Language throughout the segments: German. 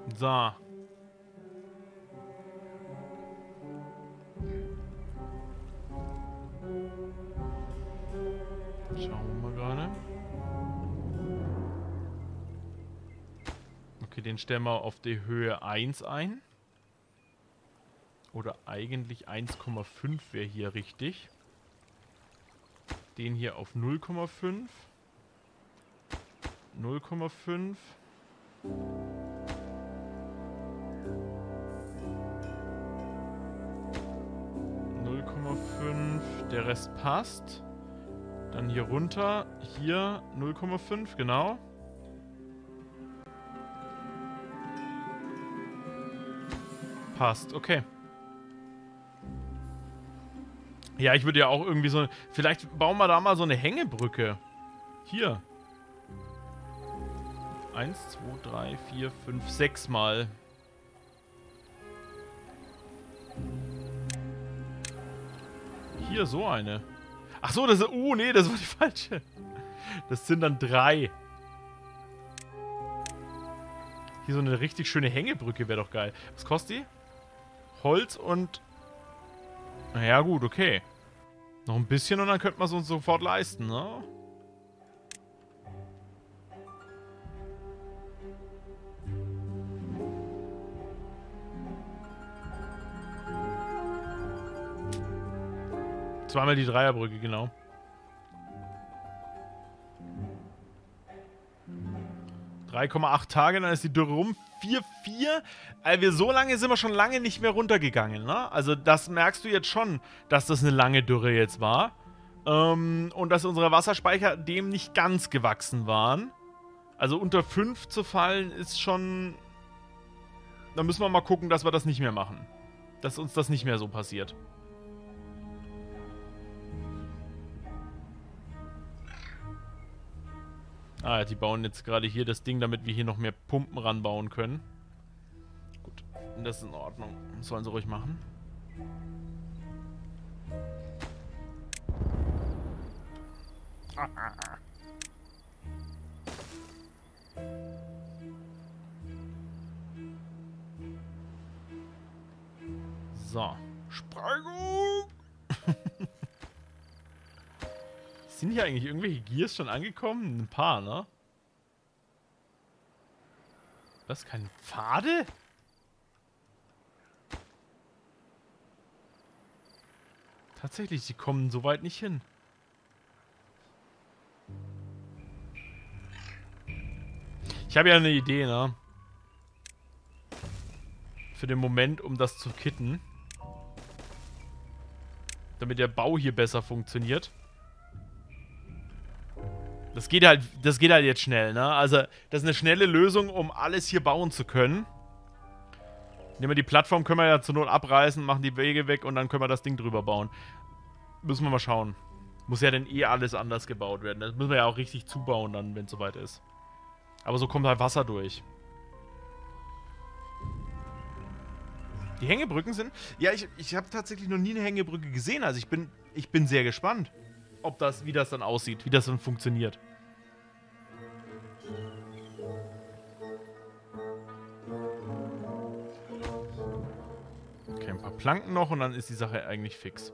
So. Schauen wir mal gerade. Okay, den stellen wir auf die Höhe 1 ein. Oder eigentlich 1,5 wäre hier richtig. Den hier auf 0,5. 0,5. 0,5. Der Rest passt. Dann hier runter. Hier 0,5, genau. Passt, okay. Ja, ich würde ja auch irgendwie so... Vielleicht bauen wir da mal so eine Hängebrücke. Hier. 1, 2, 3, 4, 5, 6 Mal. Hier so eine. Ach so, das ist... nee, das war die falsche. Das sind dann 3. Hier so eine richtig schöne Hängebrücke wäre doch geil. Was kostet die? Holz und... Naja, gut, okay. Noch ein bisschen und dann könnte man es uns sofort leisten, ne? Zweimal die Dreierbrücke, genau. 3,8 Tage, dann ist die Dürre rum. 4,4. So lange sind wir schon lange nicht mehr runtergegangen, ne? Also das merkst du jetzt schon, dass das eine lange Dürre jetzt war. Und dass unsere Wasserspeicher dem nicht ganz gewachsen waren. Also unter 5 zu fallen ist schon... Da müssen wir mal gucken, dass wir das nicht mehr machen. Dass uns das nicht mehr so passiert. Ah, die bauen jetzt gerade hier das Ding, damit wir hier noch mehr Pumpen ranbauen können. Gut, das ist in Ordnung. Das sollen sie ruhig machen. So. Sprengung! Sind hier eigentlich irgendwelche Gears schon angekommen? Ein paar, ne? Was? Keine Pfade? Tatsächlich, die kommen so weit nicht hin. Ich habe ja eine Idee, ne? Für den Moment, um das zu kitten. Damit der Bau hier besser funktioniert. Das geht halt jetzt schnell, ne? Also, das ist eine schnelle Lösung, um alles hier bauen zu können. Nehmen wir die Plattform, können wir ja zur Not abreißen, machen die Wege weg und dann können wir das Ding drüber bauen. Müssen wir mal schauen. Muss ja dann eh alles anders gebaut werden. Das müssen wir ja auch richtig zubauen dann, wenn es soweit ist. Aber so kommt halt Wasser durch. Die Hängebrücken sind... Ja, ich habe tatsächlich noch nie eine Hängebrücke gesehen. Also ich bin sehr gespannt, wie das dann aussieht, wie das dann funktioniert. Okay, ein paar Planken noch und dann ist die Sache eigentlich fix.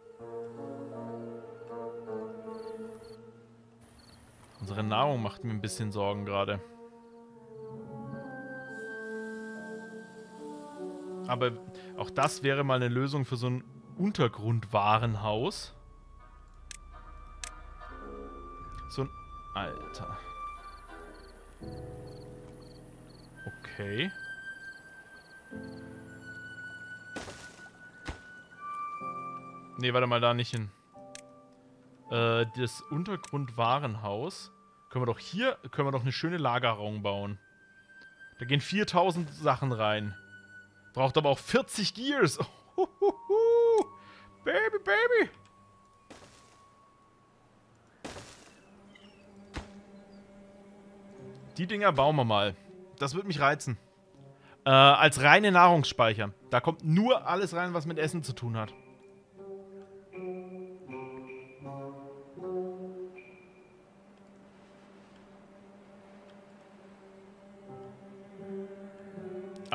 Unsere Nahrung macht mir ein bisschen Sorgen gerade. Aber auch das wäre mal eine Lösung für so ein Untergrundwarenhaus. So ein... Alter. Okay. Nee, warte mal, da nicht hin. Das Untergrundwarenhaus. Können wir doch eine schöne Lagerung bauen. Da gehen 4000 Sachen rein. Braucht aber auch 40 Gears. Baby, baby. Die Dinger bauen wir mal. Das wird mich reizen. Als reine Nahrungsspeicher. Da kommt nur alles rein, was mit Essen zu tun hat.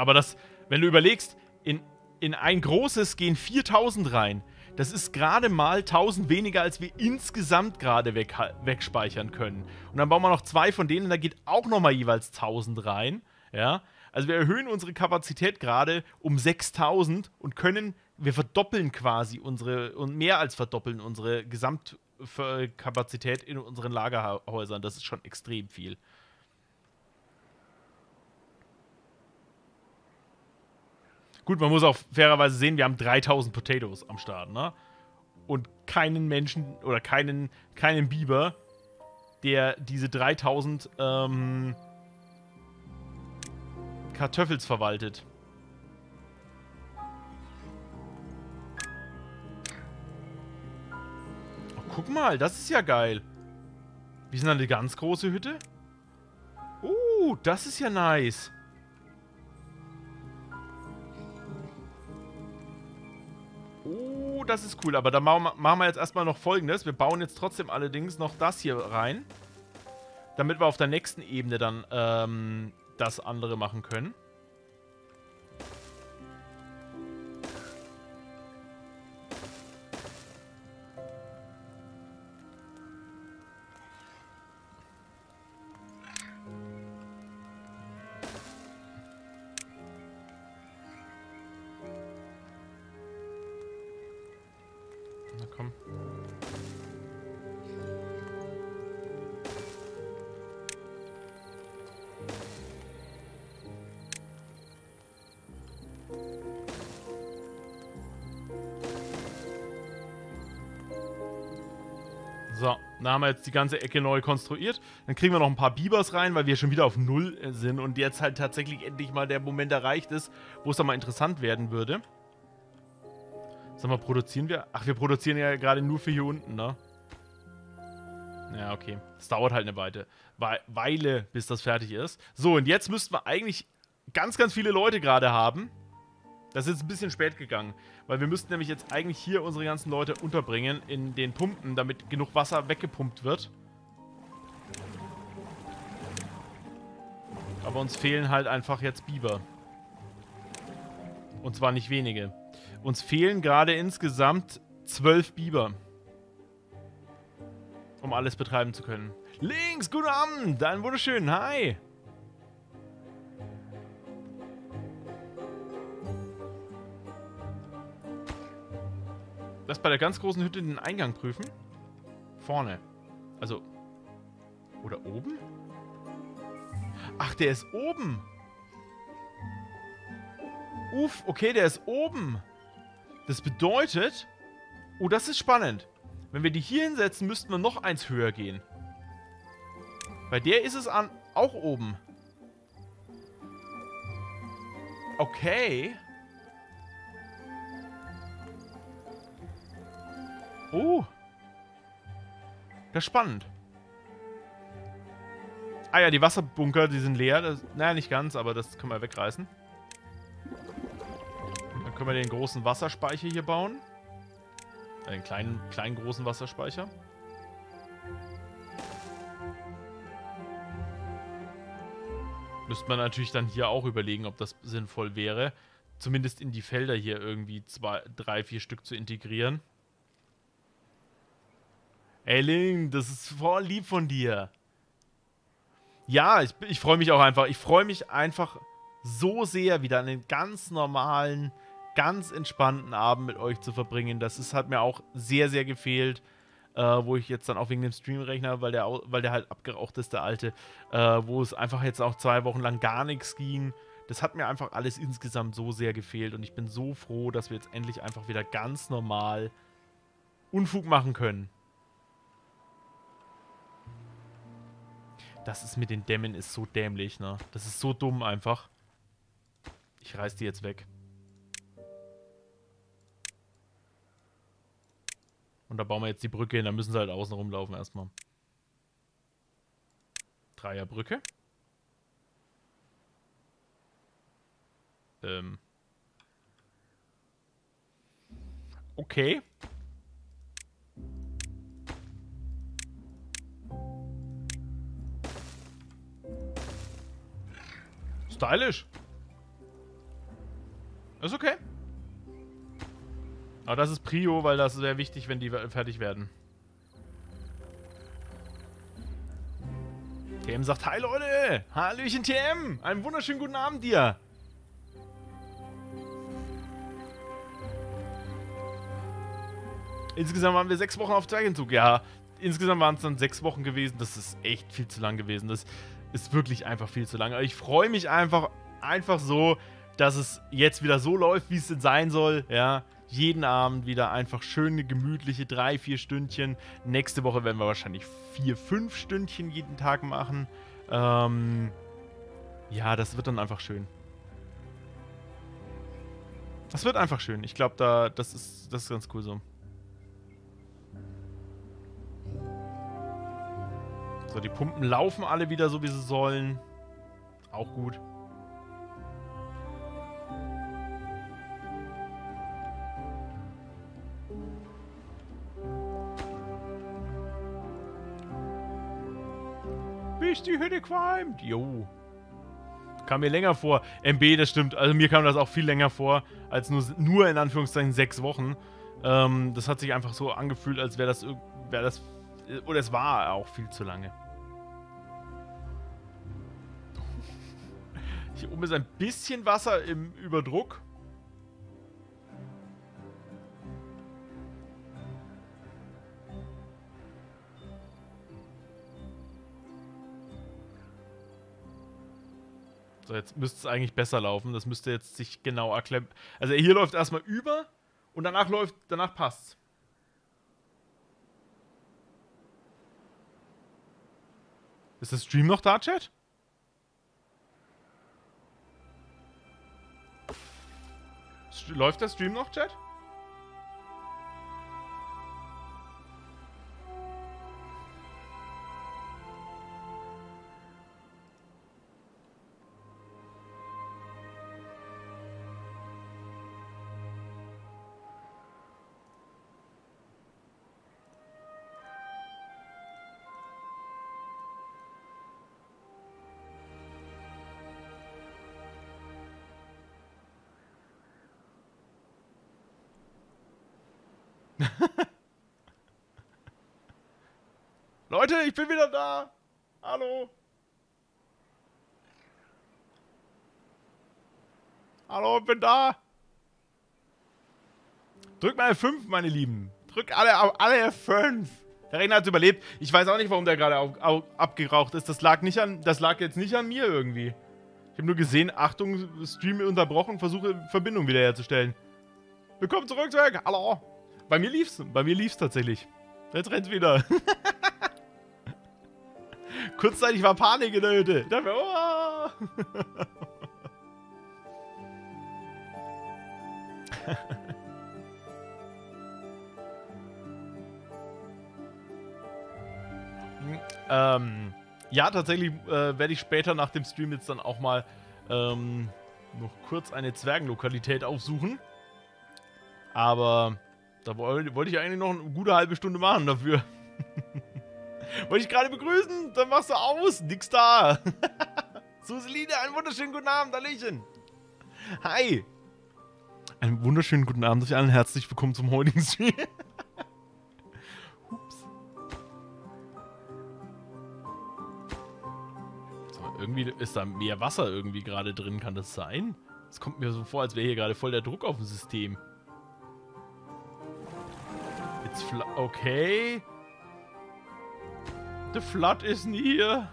Aber das, wenn du überlegst, in ein großes gehen 4000 rein. Das ist gerade mal 1000 weniger, als wir insgesamt gerade wegspeichern können. Und dann bauen wir noch 2 von denen, da geht auch nochmal jeweils 1000 rein. Ja, also wir erhöhen unsere Kapazität gerade um 6000 und wir verdoppeln quasi und mehr als verdoppeln unsere Gesamtkapazität in unseren Lagerhäusern. Das ist schon extrem viel. Gut, man muss auch fairerweise sehen, wir haben 3000 Potatoes am Start, ne? Und keinen Menschen oder keinen Biber, der diese 3000 Kartoffels verwaltet. Oh, guck mal, das ist ja geil. Wir sind eine ganz große Hütte. Das ist ja nice. Das ist cool. Aber da machen wir jetzt erstmal noch Folgendes. Wir bauen jetzt trotzdem allerdings noch das hier rein. Damit wir auf der nächsten Ebene dann das andere machen können. Na komm. So, da haben wir jetzt die ganze Ecke neu konstruiert. Dann kriegen wir noch ein paar Bibers rein, weil wir schon wieder auf 0 sind und jetzt halt tatsächlich endlich mal der Moment erreicht ist, wo es dann mal interessant werden würde. Sag mal, produzieren wir? Ach, wir produzieren ja gerade nur für hier unten, ne? Ja, okay. Es dauert halt eine Weile, bis das fertig ist. So, und jetzt müssten wir eigentlich ganz, ganz viele Leute gerade haben. Das ist jetzt ein bisschen spät gegangen, weil wir müssten nämlich jetzt eigentlich hier unsere ganzen Leute unterbringen in den Pumpen, damit genug Wasser weggepumpt wird. Aber uns fehlen halt einfach jetzt Biber. Und zwar nicht wenige. Uns fehlen gerade insgesamt 12 Biber. Um alles betreiben zu können. Links, guten Abend, einen wunderschönen, hi. Lass bei der ganz großen Hütte den Eingang prüfen. Vorne. Also. Oder oben? Ach, der ist oben. Uff, okay, der ist oben. Das bedeutet... Oh, das ist spannend. Wenn wir die hier hinsetzen, müssten wir noch eins höher gehen. Bei der ist es auch oben. Okay. Oh. Das ist spannend. Ah ja, die Wasserbunker, die sind leer. Naja, nicht ganz, aber das können wir wegreißen. Dann können wir den großen Wasserspeicher hier bauen. Den kleinen großen Wasserspeicher. Müsste man natürlich dann hier auch überlegen, ob das sinnvoll wäre. Zumindest in die Felder hier irgendwie 2, 3, 4 Stück zu integrieren. Ey, Link, das ist voll lieb von dir. Ja, ich freue mich auch einfach. Ich freue mich einfach so sehr, wieder einen ganz normalen, ganz entspannten Abend mit euch zu verbringen. Hat mir auch sehr, sehr gefehlt. Wo ich jetzt dann auch wegen dem Stream-Rechner, weil der halt abgeraucht ist, der alte, wo es einfach jetzt auch 2 Wochen lang gar nichts ging. Das hat mir einfach alles insgesamt so sehr gefehlt und ich bin so froh, dass wir jetzt endlich einfach wieder ganz normal Unfug machen können. Das ist mit den Dämmen ist so dämlich, ne? Das ist so dumm einfach. Ich reiß die jetzt weg. Und da bauen wir jetzt die Brücke hin, da müssen sie halt außen rumlaufen erstmal. Dreierbrücke. Okay. Stylisch. Ist okay. Aber das ist Prio, weil das wäre wichtig, wenn die fertig werden. TM sagt, hi Leute! Hallöchen TM! Einen wunderschönen guten Abend dir! Insgesamt waren wir 6 Wochen auf Zwergentzug. Ja, insgesamt waren es dann 6 Wochen gewesen. Das ist echt viel zu lang gewesen. Das ist wirklich einfach viel zu lang. Aber ich freue mich einfach so, dass es jetzt wieder so läuft, wie es denn sein soll. Ja, jeden Abend wieder einfach schöne, gemütliche 3, 4 Stündchen. Nächste Woche werden wir wahrscheinlich 4, 5 Stündchen jeden Tag machen. Ja, das wird dann einfach schön. Das wird einfach schön. Ich glaube, das ist ganz cool so. So, die Pumpen laufen alle wieder so, wie sie sollen. Auch gut. Bis die Hütte qualmt. Jo. Kam mir länger vor. MB, das stimmt. Also mir kam das auch viel länger vor, als nur in Anführungszeichen 6 Wochen. Das hat sich einfach so angefühlt, als wäre das... Oder es war auch viel zu lange. Hier oben ist ein bisschen Wasser im Überdruck. So, jetzt müsste es eigentlich besser laufen. Das müsste jetzt sich genau erklemmen. Also hier läuft erstmal über und danach passt's. Ist der Stream noch da, Chat? Läuft der Stream noch, Chat? Leute, ich bin wieder da. Hallo. Hallo, ich bin da. Drück mal F5, meine Lieben. Drück alle F5. Der Rechner hat überlebt. Ich weiß auch nicht, warum der gerade abgeraucht ist. Das lag jetzt nicht an mir irgendwie. Ich habe nur gesehen, Achtung, Stream unterbrochen, versuche Verbindung wiederherzustellen. Willkommen zurück, Zwerg. Hallo. Bei mir lief's tatsächlich. Jetzt rennt's wieder. Kurzzeitig war Panik in der Hütte. Ich dachte mir, oh. Ja, tatsächlich werde ich später nach dem Stream jetzt dann auch mal noch kurz eine Zwergenlokalität aufsuchen. Aber da wollte ich eigentlich noch eine gute halbe Stunde machen dafür. Wollte ich gerade begrüßen, dann machst du aus. Nix da. Suseline, einen wunderschönen guten Abend, Hallöchen. Hi. Einen wunderschönen guten Abend euch allen. Herzlich willkommen zum heutigen Stream. Ups. So, irgendwie ist da mehr Wasser irgendwie gerade drin. Kann das sein? Es kommt mir so vor, als wäre hier gerade voll der Druck auf dem System. Jetzt okay. The flood is near.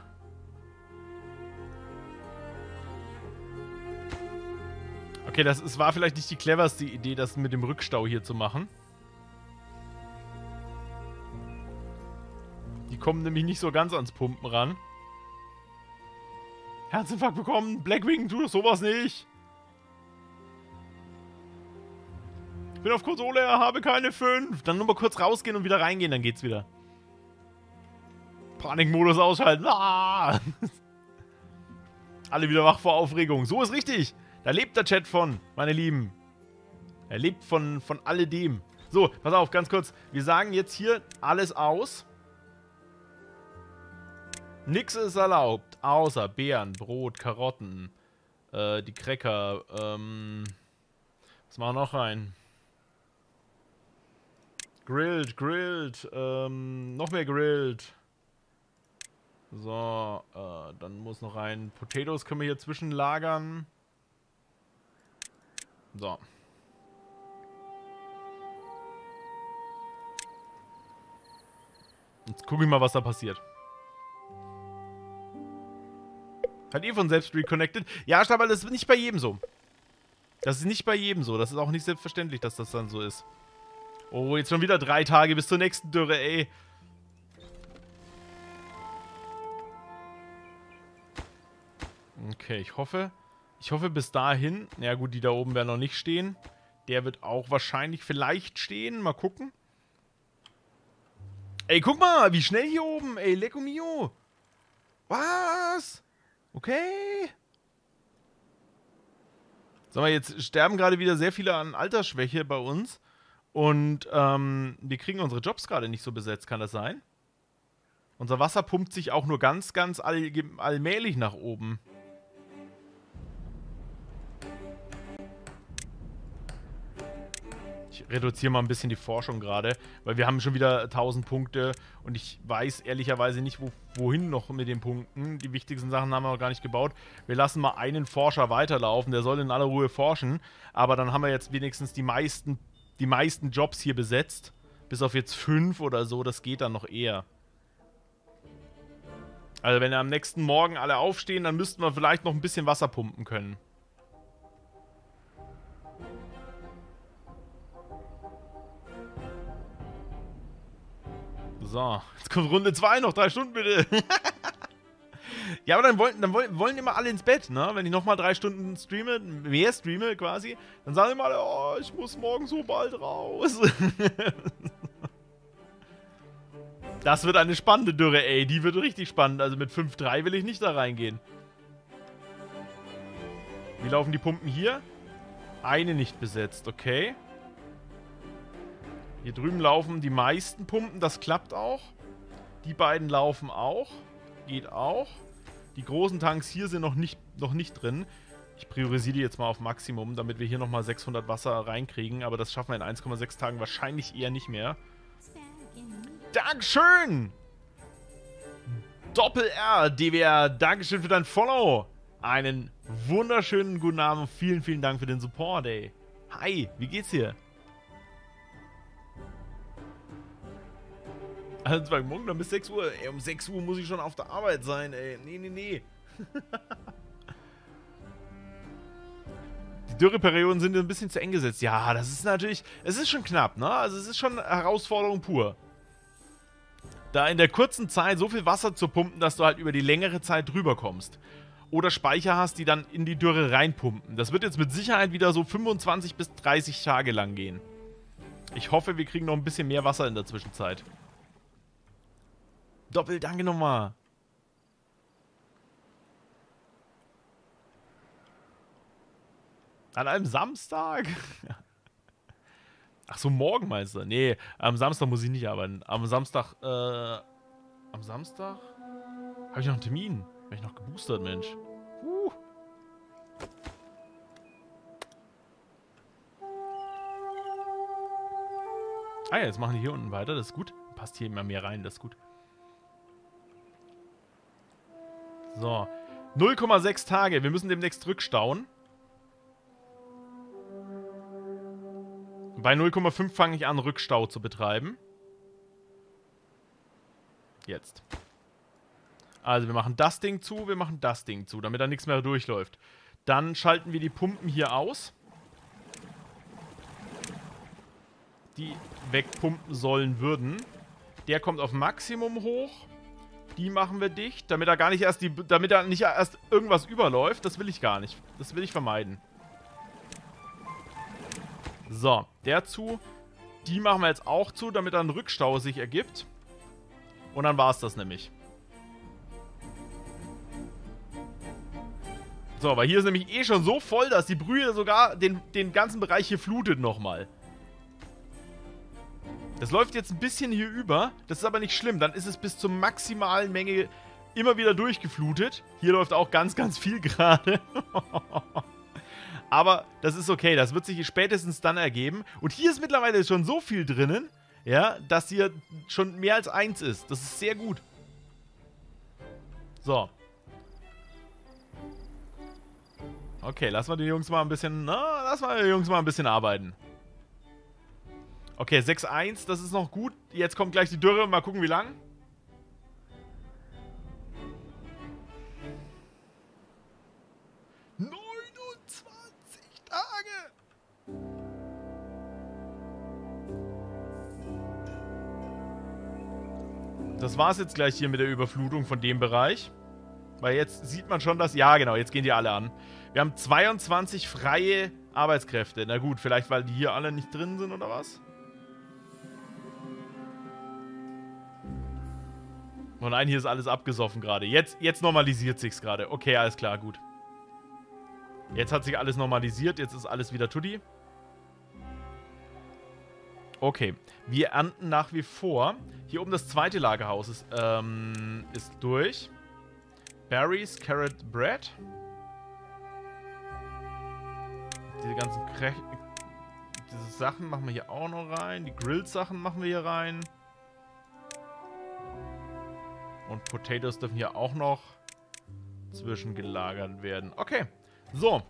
Okay, es war vielleicht nicht die cleverste Idee, das mit dem Rückstau hier zu machen. Die kommen nämlich nicht so ganz ans Pumpen ran. Herzinfarkt bekommen. Blackwing, tu doch sowas nicht. Ich bin auf Konsole, habe keine 5. Dann nur mal kurz rausgehen und wieder reingehen, dann geht's wieder. Panikmodus ausschalten. Ah! Alle wieder wach vor Aufregung. So ist richtig. Da lebt der Chat von, meine Lieben. Er lebt von alledem. So, pass auf, ganz kurz. Wir sagen jetzt hier alles aus. Nix ist erlaubt, außer Beeren, Brot, Karotten, die Cracker, Was machen wir noch rein? Grilled. Noch mehr grilled. So, dann muss noch rein. Potatoes können wir hier zwischenlagern. So. Jetzt gucke ich mal, was da passiert. Hat ihr von selbst reconnected? Ja, aber das ist nicht bei jedem so. Das ist nicht bei jedem so. Das ist auch nicht selbstverständlich, dass das dann so ist. Oh, jetzt schon wieder 3 Tage bis zur nächsten Dürre, ey. Okay, ich hoffe bis dahin. Ja gut, die da oben werden noch nicht stehen. Der wird auch wahrscheinlich vielleicht stehen. Mal gucken. Ey, guck mal, wie schnell hier oben. Ey, Lecco Mio. Was? Okay. Sag mal, jetzt sterben gerade wieder sehr viele an Altersschwäche bei uns. Und wir kriegen unsere Jobs gerade nicht so besetzt. Kann das sein? Unser Wasser pumpt sich auch nur ganz allmählich nach oben. Ich reduziere mal ein bisschen die Forschung gerade, weil wir haben schon wieder 1000 Punkte und ich weiß ehrlicherweise nicht, wohin noch mit den Punkten. Die wichtigsten Sachen haben wir noch gar nicht gebaut. Wir lassen mal einen Forscher weiterlaufen, der soll in aller Ruhe forschen, aber dann haben wir jetzt wenigstens die meisten Jobs hier besetzt. Bis auf jetzt 5 oder so, das geht dann noch eher. Also wenn am nächsten Morgen alle aufstehen, dann müssten wir vielleicht noch ein bisschen Wasser pumpen können. So, jetzt kommt Runde 2, noch 3 Stunden bitte. Ja, aber dann wollen immer alle ins Bett, ne? Wenn ich nochmal 3 Stunden streame, mehr streame quasi, dann sagen immer alle, oh, ich muss morgen so bald raus. Das wird eine spannende Dürre, ey. Die wird richtig spannend. Also mit 5-3 will ich nicht da reingehen. Wie laufen die Pumpen hier? Eine nicht besetzt, okay. Hier drüben laufen die meisten Pumpen, das klappt auch. Die beiden laufen auch. Geht auch. Die großen Tanks hier sind noch nicht drin. Ich priorisiere die jetzt mal auf Maximum, damit wir hier nochmal 600 Wasser reinkriegen. Aber das schaffen wir in 1,6 Tagen wahrscheinlich eher nicht mehr. Dankeschön! Doppel-R, DWR, Dankeschön für dein Follow. Einen wunderschönen guten Abend und vielen, vielen Dank für den Support, ey. Hi, wie geht's dir? Also morgen dann bis 6 Uhr. Ey, um 6 Uhr muss ich schon auf der Arbeit sein, ey. Nee. Die Dürreperioden sind ein bisschen zu eng gesetzt. Ja, das ist natürlich... Es ist schon knapp, ne? Also es ist schon eine Herausforderung pur. Da in der kurzen Zeit so viel Wasser zu pumpen, dass du halt über die längere Zeit drüber kommst. Oder Speicher hast, die dann in die Dürre reinpumpen. Das wird jetzt mit Sicherheit wieder so 25 bis 30 Tage lang gehen. Ich hoffe, wir kriegen noch ein bisschen mehr Wasser in der Zwischenzeit. Doppel, danke nochmal. An einem Samstag? Ach so, morgen meinst du? Nee, am Samstag muss ich nicht arbeiten. Am Samstag habe ich noch einen Termin. Bin ich noch geboostert, Mensch. Ah ja, jetzt machen die hier unten weiter, das ist gut. Passt hier immer mehr rein, das ist gut. So, 0,6 Tage. Wir müssen demnächst rückstauen. Bei 0,5 fange ich an, Rückstau zu betreiben. Jetzt. Also wir machen das Ding zu, wir machen das Ding zu, damit da nichts mehr durchläuft. Dann schalten wir die Pumpen hier aus. Die wegpumpen sollen würden. Der kommt auf Maximum hoch. Die machen wir dicht, damit da nicht erst irgendwas überläuft. Das will ich gar nicht. Das will ich vermeiden. So, der zu. Die machen wir jetzt auch zu, damit da ein Rückstau sich ergibt. Und dann war es das nämlich. So, aber hier ist nämlich eh schon so voll, dass die Brühe sogar den ganzen Bereich hier flutet nochmal. Das läuft jetzt ein bisschen hier über. Das ist aber nicht schlimm. Dann ist es bis zur maximalen Menge immer wieder durchgeflutet. Hier läuft auch ganz, ganz viel gerade. Aber das ist okay, das wird sich spätestens dann ergeben. Und hier ist mittlerweile schon so viel drinnen, ja, dass hier schon mehr als 1 ist. Das ist sehr gut. So. Okay, lassen wir die Jungs mal ein bisschen, lassen wir die Jungs mal ein bisschen arbeiten. Okay, 6-1, das ist noch gut. Jetzt kommt gleich die Dürre, mal gucken wie lang. Das war's jetzt gleich hier mit der Überflutung von dem Bereich. Weil jetzt sieht man schon, dass... Ja, genau, jetzt gehen die alle an. Wir haben 22 freie Arbeitskräfte. Na gut, vielleicht weil die hier alle nicht drin sind oder was? Oh nein, hier ist alles abgesoffen gerade. Jetzt normalisiert sich's gerade. Okay, alles klar, gut. Jetzt hat sich alles normalisiert. Jetzt ist alles wieder tutti. Okay, wir ernten nach wie vor. Hier oben das zweite Lagerhaus ist durch. Berries, Carrot, Bread. Diese ganzen diese Sachen machen wir hier auch noch rein. Die Grilled-Sachen machen wir hier rein. Und Potatoes dürfen hier auch noch zwischengelagert werden. Okay, so.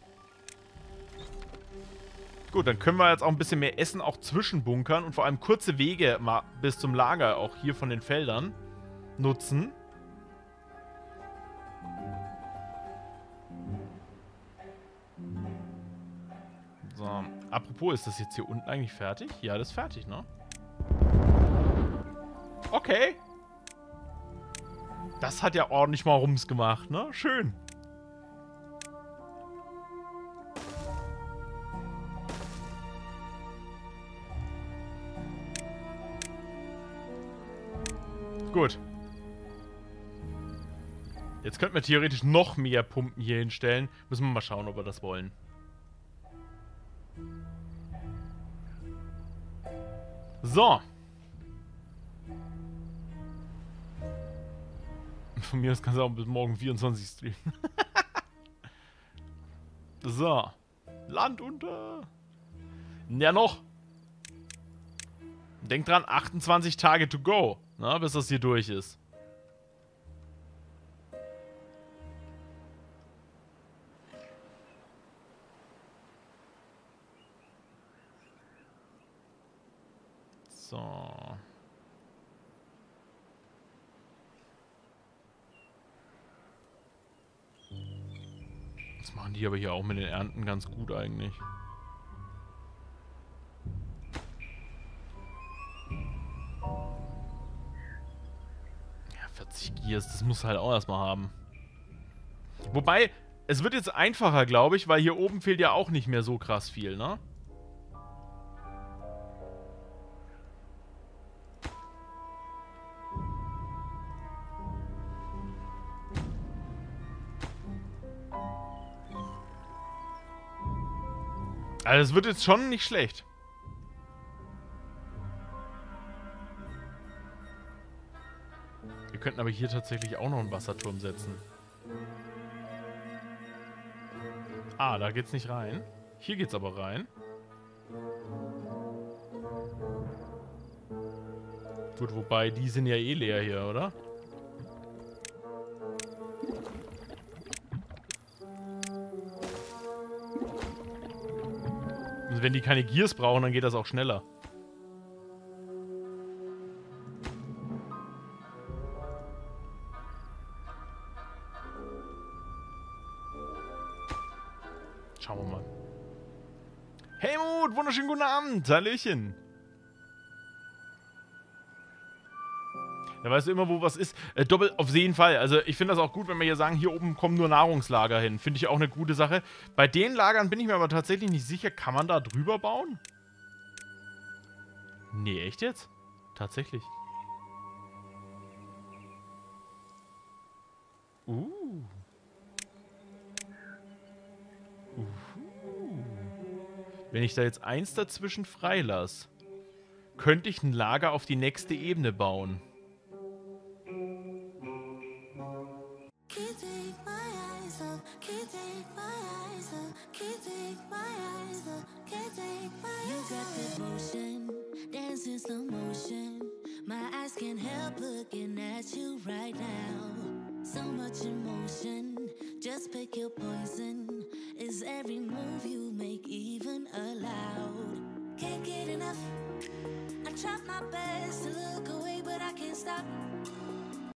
Gut, dann können wir jetzt auch ein bisschen mehr Essen auch zwischenbunkern und vor allem kurze Wege mal bis zum Lager auch hier von den Feldern nutzen. So, apropos, ist das jetzt hier unten eigentlich fertig? Ja, das ist fertig, ne? Okay. Das hat ja ordentlich mal Rums gemacht, ne? Schön. Gut. Jetzt könnten wir theoretisch noch mehr Pumpen hier hinstellen. Müssen wir mal schauen, ob wir das wollen. So. Von mir aus kannst du auch bis morgen 24 streamen. So. Land unter. Ja, noch. Denk dran, 28 Tage to go. Na, bis das hier durch ist. So. Das machen die aber hier auch mit den Ernten ganz gut eigentlich. Ja, 40 Gears, das muss halt auch erstmal haben. Wobei, es wird jetzt einfacher, glaube ich, weil hier oben fehlt ja auch nicht mehr so krass viel, ne? Also es wird jetzt schon nicht schlecht. Wir könnten aber hier tatsächlich auch noch einen Wasserturm setzen. Ah, da geht's nicht rein. Hier geht's aber rein. Gut, wobei, die sind ja eh leer hier, oder? Und wenn die keine Gears brauchen, dann geht das auch schneller. Schauen wir mal. Helmut, wunderschönen guten Abend. Hallöchen. Da weißt du immer, wo was ist. Doppelt auf jeden Fall. Also ich finde das auch gut, wenn wir hier sagen, hier oben kommen nur Nahrungslager hin. Finde ich auch eine gute Sache. Bei den Lagern bin ich mir aber tatsächlich nicht sicher. Kann man da drüber bauen? Nee, echt jetzt? Tatsächlich. Wenn ich da jetzt eins dazwischen freilasse, könnte ich ein Lager auf die nächste Ebene bauen. Can't take my eyes off, can't take my eyes off, can't take got devotion, dance in slow motion. My eyes can't help looking at you right now. So much emotion, just pick your poison. Is every move you make even allowed? Can't get enough. I try my best to look away, but I can't stop.